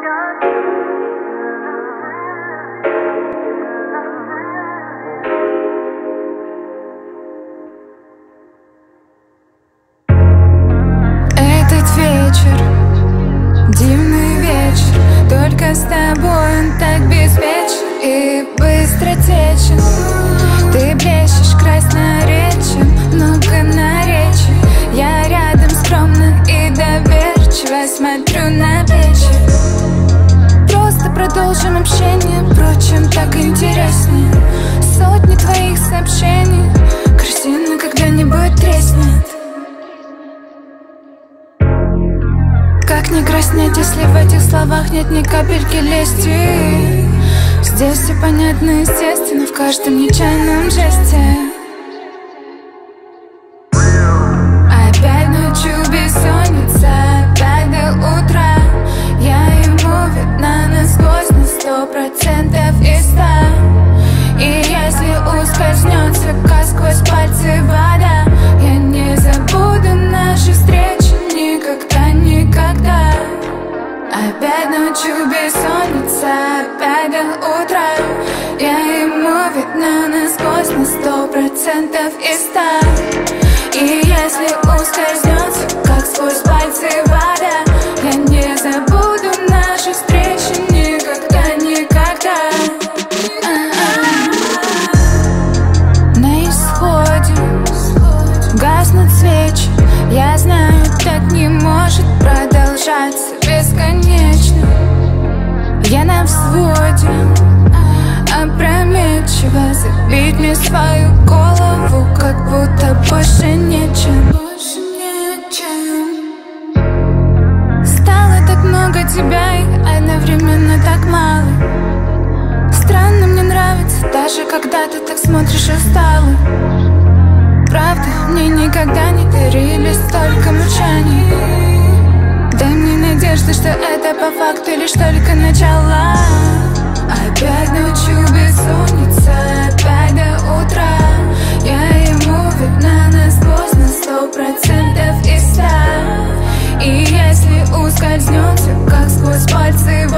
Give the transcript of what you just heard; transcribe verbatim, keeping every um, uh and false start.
Дивный вечер, только с тобой он так беспечен и быстро течен. Ты блещешь красноречием, много наречий. Я рядом скромно и доверчиво смотрю на плечи. Просто продолжим общение, впрочем, так интереснее. Сотни твоих сообщений, картина когда-нибудь треснет. Как не краснеть, если в этих словах нет ни капельки лести? Здесь все понятно, естественно, в каждом нечаянном жесте. Опять ночью бессонница, опять до утра. Я ему видна насквозь на сто процентов из ста. И если ускользнет слегка сквозь пальцы вода, я не забуду наши встречи никогда, никогда. Опять ночью бессонница, опять до утра. Я ему видна насквозь на сто процентов из ста. И если ускользнет, как сквозь пальцы вода, я не забуду наши встречи никогда, никогда. На исходе гаснут свечи. Я знаю, так не может продолжаться бесконечно. Я на взводе, опрометчиво забить мне свою голову, как будто больше нечем. Больше нечем. Стало так много тебя и одновременно так мало. Странно, мне нравится, даже когда ты так смотришь устало. Правда, мне никогда не дарили столько мучений. Дай мне надежду, что это по факту лишь только начало. Опять ночью бессонница, опять до утра. Я ему видна насквозь на сто процентов из ста. И если ускользнет все, как сквозь пальцы